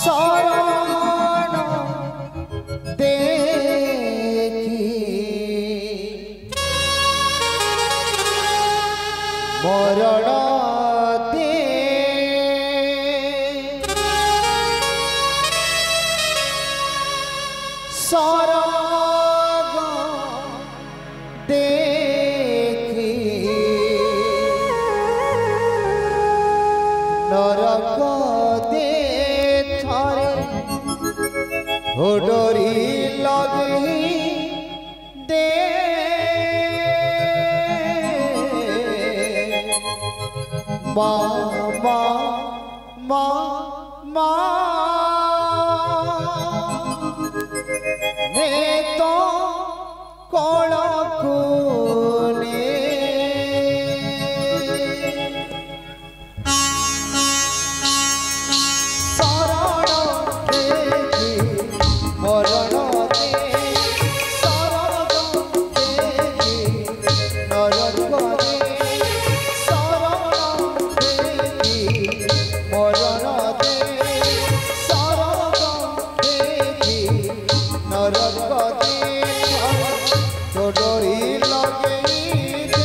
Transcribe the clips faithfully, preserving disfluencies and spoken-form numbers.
शरण देखी मरण दे सरग देखी नरक दे थारे डोरी लगी दे मा मा मा मा ने तो कौन कुने शरण देखी मरण दे सरग देखी नरक दे शरण देखी मरण दे सरग देखी नरक दे डोरी लगे दे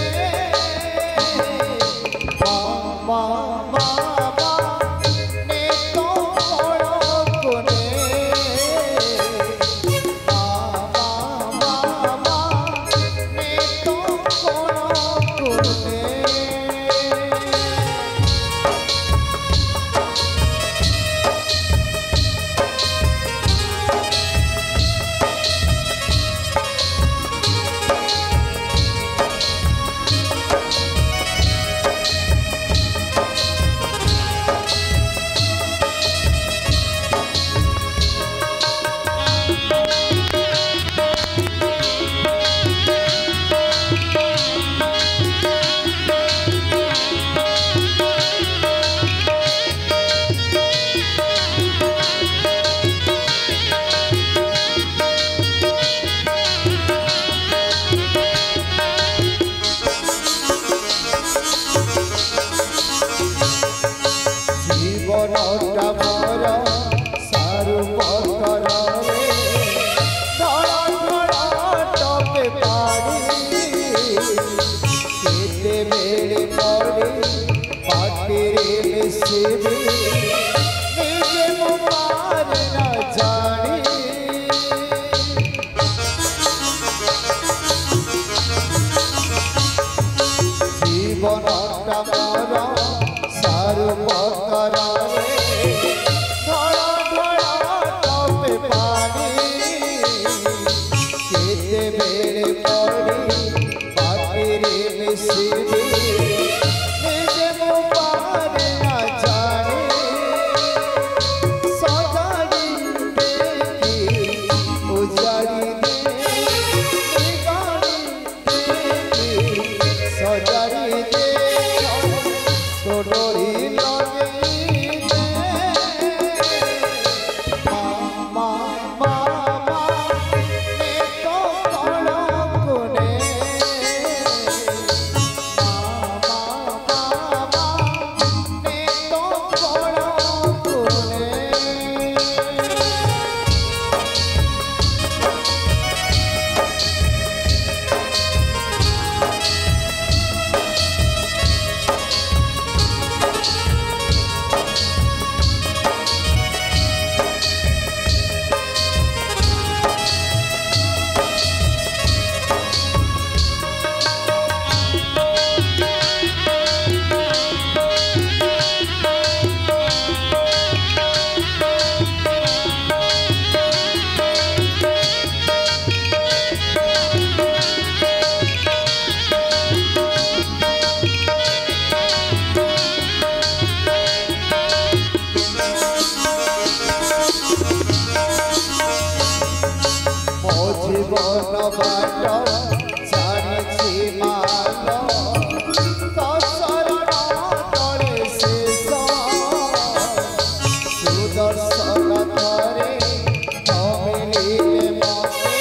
मा मा मा मा ने तो बड़ कोने मा मा मा मा ने तो बड़ कोने जीवनटा मोर सारू पकर रे धड़ धड़ टपे पाड़ी केते बेले पड़ी पाटिरे मिसिबी निजे मो पार न जानी जीवनटा मोर सारू पकर रे धड़ धड़ टपे पानी केते बेले पड़ी पाटिरे मिसिबी निजे मो पार न जानी सजाड़ी देखी उजाड़ी दे निगाड़ी देखी सजाड़ी दे डोरी लगे दे मा मा मा मा ने तो कौन कोने मा मा मा मा ने तो कौन कोने जीवन बाट जानिछि माल तो शरण तले शेष सुदर्शन धरे मिलिले मते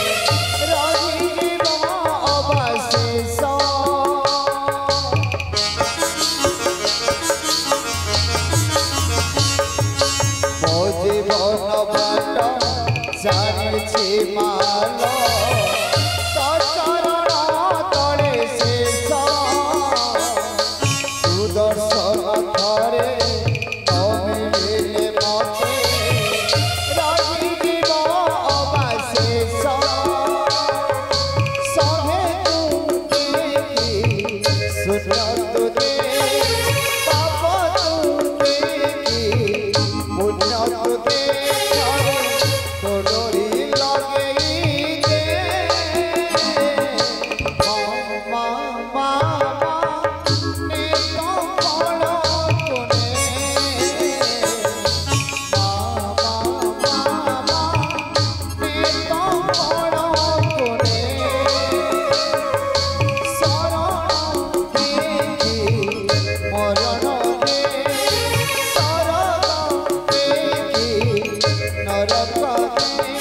रहिब अवशेष Nara